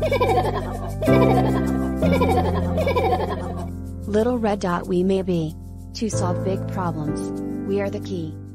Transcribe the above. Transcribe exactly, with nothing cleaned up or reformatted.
Little red dot we may be. To solve big problems, we are the key.